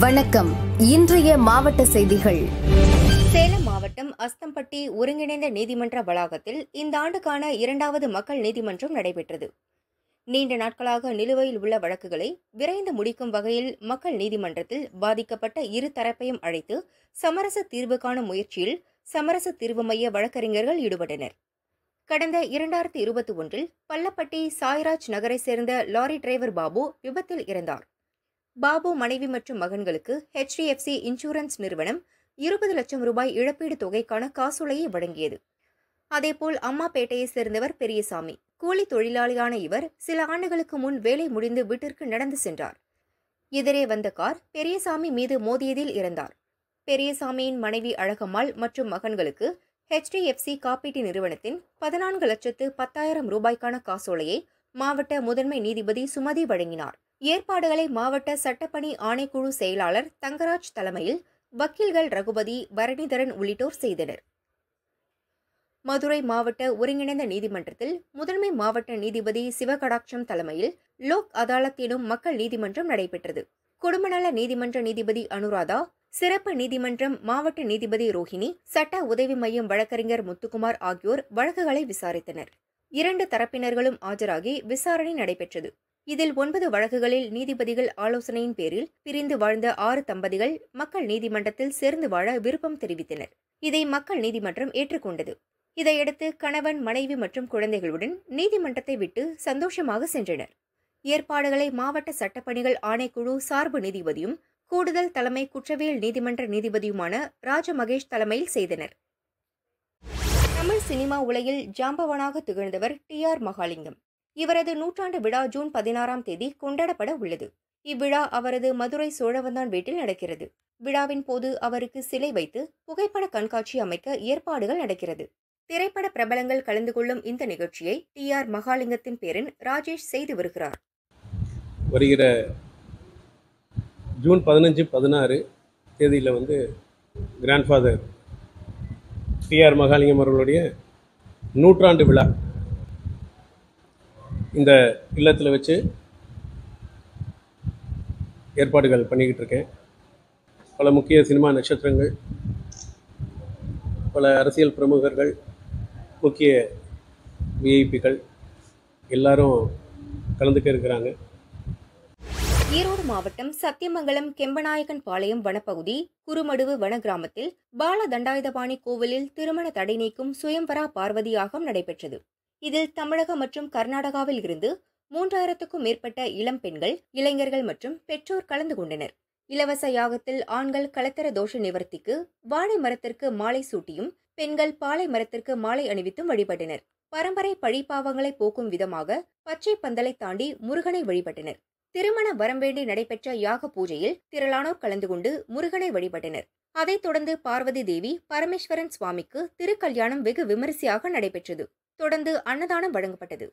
வணக்கம். இன்றைய மாவட்ட செய்திகள். சேலம் மாவட்டம் அஸ்தம்பட்டி ஒருங்கிணைந்த நீதிமன்ற வளாகத்தில் இந்த ஆண்டுக்கான 2வது மக்கள் நீதிமன்றம் நடைபெற்றது. நீண்ட நாட்களாக நிலுவையில் உள்ள வழக்குகளை விரைந்து முடிக்கும் வகையில் மக்கள் நீதிமன்றத்தில் பாதிக்கப்பட்ட இரு தரப்பையும் அழைத்து சமரச தீர்வு காணும் முயற்சியில் சமரச தீர்வு மைய வழக்கறிஞர்கள் ஈடுபட்டனர். கடந்த 2021 பள்ளப்பட்டி சாய்ராஜ் நகரை சேர்ந்த லாரி டிரைவர் பாபு விபத்தில் இறந்தார். பாபு மனைவி மற்றும் மகன்களுக்கு HDFC இன்சூரன்ஸ் நிறுவனம் 20 லட்சம் ரூபாய் இழப்பீடு தொகைக்கான காசோலையை வழங்கியது. அதேபோல் அம்மாப்பேட்டையை சேர்ந்தவர் பெரியசாமி. கூலி தொழிலாளியான இவர் சில ஆண்டுகளுக்கு முன் வேலை முடிந்து வீட்டிற்கு நடந்து சென்றார். எதிரே வந்த கார் பெரியசாமி மீது மோதியதில் இறந்தார். பெரியசாமியின் மனைவி அழகம்மாள் மற்றும் மகன்களுக்கு HDFC காப்பீட்டு நிறுவனத்தின் 14,10,000 ரூபாய்க்கான காசோலையை மாவட்ட முதன்மை நீதிபதி சுமதி வழங்கினார். ஏற்பாடுகளை மாவட்ட சட்டப்பணி ஆணைக்குழு செயலாளர் தங்கராஜ் தலைமையில் வக்கீல்கள் ரகுபதி, பரணிதரன் உள்ளிட்டோர் செய்தனர். மதுரை மாவட்ட ஒருங்கிணைந்த நீதிமன்றத்தில் முதன்மை மாவட்ட நீதிபதி சிவகடாட்சம் தலைமையில் லோக் அதாலத் எனும் மக்கள் நீதிமன்றம் நடைபெற்றது. குடும்பநல நீதிமன்ற நீதிபதி அனுராதா, சிறப்பு நீதிமன்றம் மாவட்ட நீதிபதி ரோஹிணி, சட்ட உதவி மையம் வழக்கறிஞர் முத்துக்குமார் ஆகியோர் வழக்குகளை விசாரித்தனர். 2 தரப்பினர்களும் ஆஜராகி விசாரணை நடைபெற்றது. இதில் 9 வழக்குகளில் நீதிபதிகள் ஆலோசனையின் பேரில் பிரிந்து வாழ்ந்த 6 தம்பதிகள் மக்கள் நீதிமன்றத்தில் சேர்ந்து வாழ விருப்பம் தெரிவித்தனர். இதை மக்கள் நீதிமன்றம் ஏற்றுக்கொண்டது. இதையடுத்து கணவன், மனைவி மற்றும் குழந்தைகளுடன் நீதிமன்றத்தை விட்டு சந்தோஷமாக சென்றனர். ஏற்பாடுகளை மாவட்ட சட்டப்பணிகள் ஆணைக்குழு சார்பு நீதிபதியும் கூடுதல் தலைமை குற்றவியல் நீதிமன்ற நீதிபதியுமான ராஜமகேஷ் தலைமையில் செய்தனர். தமிழ் சினிமா உலகில் ஜாம்பவானாக திகழ்ந்தவர் TR மகாலிங்கம். இவரது 100ஆண்டு விழா ஜூன் 16ஆம் தேதி கொண்டாடப்பட உள்ளது. இவ்விழா அவரது மதுரை சோழவந்தான் வீட்டில் நடக்கிறது. விழாவின் போது அவருக்கு சிலை வைத்து புகைப்பட கண்காட்சி அமைக்க ஏற்பாடுகள் நடக்கிறது. திரைப்பட பிரபலங்கள் கலந்து கொள்ளும் இந்த நிகழ்ச்சியை TR மகாலிங்கத்தின் பேரன் ராஜேஷ் செய்து வருகிறார். வருகிற ஜூன் 15, 16 தேதியில் கிராண்ட்ஃபாதர் TR மகாலிங்கம் அவர்களுடைய 100ஆண்டு விழா இந்த இல்லத்தில் வச்சு ஏற்பாடுகள் பண்ணிக்கிட்டு இருக்கேன். பல முக்கிய சினிமா நட்சத்திரங்கள், பல அரசியல் பிரமுகர்கள், முக்கிய விஐபிக்கள் எல்லாரும் கலந்துக்க இருக்கிறாங்க. ஈரோடு மாவட்டம் சத்தியமங்கலம் கெம்பநாயக்கன் பாளையம் வனப்பகுதி குறுமடுவு வன கிராமத்தில் பால தண்டாயுதபாணி கோவிலில் திருமண தடை நீக்கும் சுயம்வரா பார்வதி யாகம் நடைபெற்றது. இதில் தமிழகம் மற்றும் கர்நாடகாவில் இருந்து 3000க்கும் மேற்பட்ட இளம் பெண்கள், இளைஞர்கள் மற்றும் பெற்றோர் கலந்து கொண்டனர். இலவச யாகத்தில் ஆண்கள் கலத்தர தோஷ நிவர்த்திக்கு வாழை மரத்திற்கு மாலை சூட்டியும், பெண்கள் பாலை மரத்திற்கு மாலை அணிவித்தும் வழிபட்டனர். பரம்பரை பழிப்பாவங்களை போக்கும் விதமாக பச்சை பந்தலை தாண்டி முருகனை வழிபட்டனர். திருமண வரம் வேண்டி நடைபெற்ற யாக பூஜையில் திரளானோர் கலந்து கொண்டு முருகனை வழிபட்டனர். அதைத் தொடர்ந்து பார்வதி தேவி பரமேஸ்வரன் சுவாமிக்கு திருக்கல்யாணம் வெகு விமரிசையாக நடைபெற்றது. தொடர்ந்து அன்னதானம் வழங்கப்பட்டது.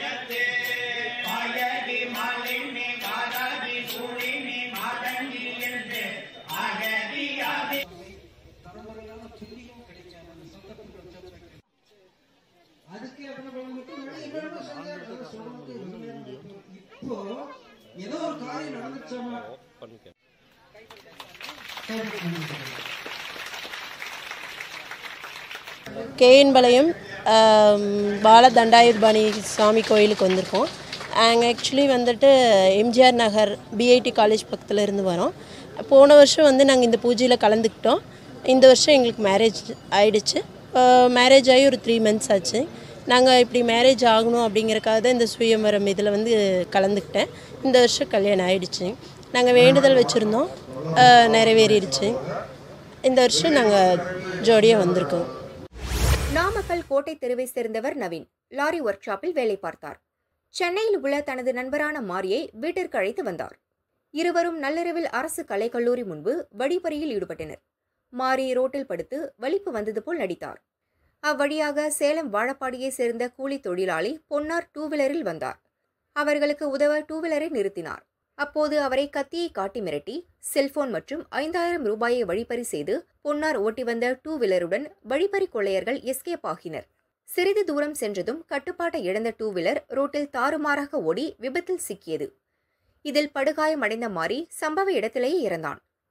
கேஎன்பாளையம் பால தண்டாயுதபாணி சாமி கோயிலுக்கு வந்திருக்கோம். நாங்கள் actually MGR Nagar BIT college பக்கத்தில் இருந்து வரோம். போன வருஷம் நாங்கள் இந்த பூஜையில் கலந்துக்கிட்டோம். இந்த வருஷம் எங்களுக்கு மேரேஜ் ஆயிடுச்சு. மேரேஜ் ஆகி ஒரு 3 months ஆச்சு. நாங்கள் இப்படி மேரேஜ் ஆகணும் அப்படிங்கிறக்காக தான் இந்த சுயம்பரம் இதில் கலந்துக்கிட்டேன். இந்த வருஷம் கல்யாணம் ஆயிடுச்சு. நாங்கள் வேண்டுதல் வச்சுருந்தோம், நிறைவேறிடுச்சு. இந்த வருஷம் நாங்கள் ஜோடியாக வந்திருக்கோம். நாமக்கல் கோட்டை தெருவை சேர்ந்தவர் நவீன் லாரி ஒர்க் ஷாப்பில் வேலை பார்த்தார். சென்னையில் உள்ள தனது நண்பரான மாரியை வீட்டிற்கு அழைத்து வந்தார். இருவரும் நள்ளிரவில் அரசு கலைக்கல்லூரி முன்பு வழிப்பறியில் ஈடுபட்டனர். மாரி ரோட்டில் படுத்து வலிப்பு வந்தது போல் நடித்தார். அவ்வழியாக சேலம் வாழப்பாடியை சேர்ந்த கூலி தொழிலாளி பொன்னார் 2வீலரில் வந்தார். அவர்களுக்கு உதவ 2வீலரை நிறுத்தினார். அப்போது அவரை கத்தியை காட்டி மிரட்டி செல்போன் மற்றும் 5000 ரூபாயை வழிப்பறி செய்து பொன்னார் ஓட்டி வந்த 2வீலருடன் வழிப்பறி கொள்ளையர்கள் எஸ்கேப் ஆகினர். சிறிது தூரம் சென்றதும் கட்டுப்பாட்டை இழந்த 2வீலர் ரோட்டில் தாறுமாறாக ஓடி விபத்தில் சிக்கியது. இதில் படுகாயமடைந்த மாரி சம்பவ இடத்திலேயே இறந்தான்.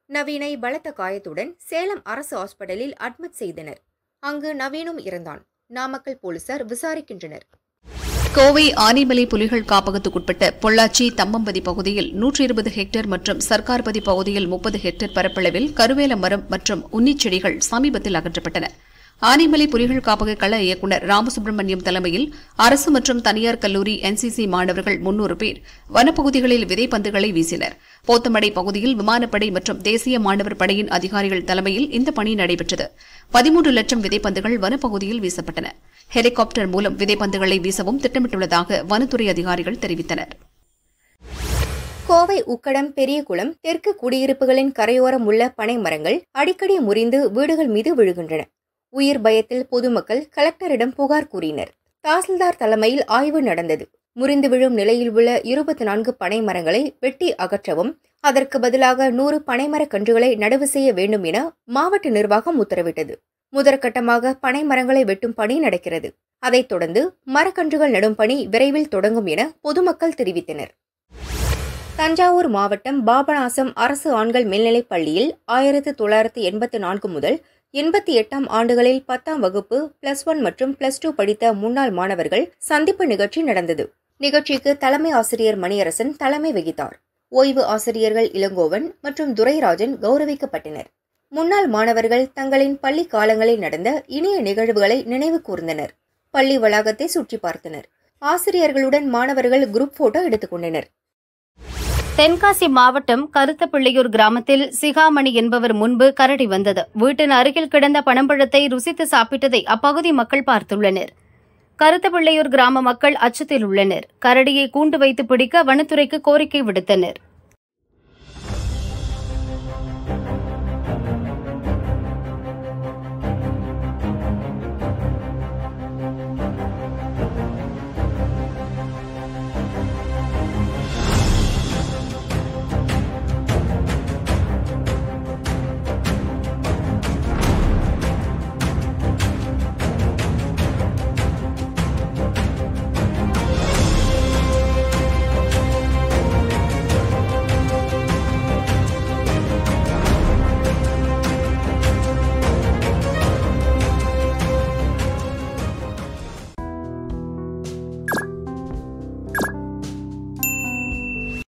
நவீனை பலத்த காயத்துடன் சேலம் அரசு ஹாஸ்பிட்டலில் அட்மிட் செய்தனர். அங்கு நவீனும் இறந்தான். நாமக்கல் போலீசார் விசாரிக்கின்றனர். கோவை ஆனைமலை புலிகள் காப்பகத்துக்குட்பட்ட பொள்ளாச்சி தம்மம்பதி பகுதியில் 120 ஹெக்டேர் மற்றும் சர்க்கார்பதி பகுதியில் 30 ஹெக்டேர் பரப்பளவில் கருவேல மரம் மற்றும் உன்னிச் செடிகள் சமீபத்தில் அகற்றப்பட்டன. ஆனைமலை புலிகள் காப்பக கள இயக்குநர் ராமசுப்ரமணியம் தலைமையில் அரசு மற்றும் தனியார் கல்லூரி என்சிசி மாணவர்கள் 300 பேர் வனப்பகுதிகளில் விதைப்பந்துகளை வீசினர். போத்தமடை பகுதியில் விமானப்படை மற்றும் தேசிய மாணவர் படையின் அதிகாரிகள் தலைமையில் இந்த பணி நடைபெற்றது. 13 லட்சம் விதைப்பந்துகள் வனப்பகுதியில் வீசப்பட்டன. ஹெலிகாப்டர் மூலம் விதைப்பந்துகளை வீசவும் திட்டமிட்டுள்ளதாக வனத்துறை அதிகாரிகள் தெரிவித்தனர். கோவை உக்கடம் பெரியகுளம் தெற்கு குடியிருப்புகளின் கரையோரம் உள்ள பனை மரங்கள் அடிக்கடி முறிந்து வீடுகள் மீது விழுகின்றன. உயிர் பயத்தில் பொதுமக்கள் கலெக்டரிடம் புகார் கூறினர். தாசில்தார் தலைமையில் ஆய்வு நடந்தது. முறிந்து விழும் நிலையில் உள்ள 24 பனை மரங்களை வெட்டி அகற்றவும், அதற்கு பதிலாக 100 பனைமரக் கன்றுகளை நடவு செய்ய வேண்டும் என மாவட்ட நிர்வாகம் உத்தரவிட்டது. முதற்கட்டமாக பனை மரங்களை வெட்டும் பணி நடக்கிறது. அதைத் தொடர்ந்து மரக்கன்றுகள் நடும் பணி விரைவில் தொடங்கும் என பொதுமக்கள் தெரிவித்தனர். தஞ்சாவூர் மாவட்டம் பாபநாசம் அரசு ஆண்கள் மேல்நிலைப் பள்ளியில் 1984 முதல் 88ஆம் ஆண்டுகளில் 10ஆம் வகுப்பு +1 மற்றும் +2 படித்த முன்னாள் மாணவர்கள் சந்திப்பு நிகழ்ச்சி நடந்தது. நிகழ்ச்சிக்கு தலைமை ஆசிரியர் மணியரசன் தலைமை வகித்தார். ஓய்வு ஆசிரியர்கள் இளங்கோவன் மற்றும் துரைராஜன் கௌரவிக்கப்பட்டனர். முன்னாள் மாணவர்கள் தங்களின் பள்ளி காலங்களில் நடந்த இனிய நிகழ்வுகளை நினைவு கூர்ந்தனர். பள்ளி வளாகத்தை சுற்றி பார்த்தனர். ஆசிரியர்களுடன் மாணவர்கள் குரூப் போட்டோ எடுத்துக் கொண்டனர். தென்காசி மாவட்டம் கருத்தப்பிள்ளையூர் கிராமத்தில் சிகாமணி என்பவர் முன்பு கரடி வந்தது. வீட்டின் அருகில் கிடந்த பனம்பழத்தை ருசித்து சாப்பிட்டதை அப்பகுதி மக்கள் பார்த்துள்ளனர். கருத்தப்பிள்ளையூர் கிராம மக்கள் அச்சத்தில் உள்ளனர். கரடியை கூண்டு வைத்து பிடிக்க வனத்துறைக்கு கோரிக்கை விடுத்தனர்.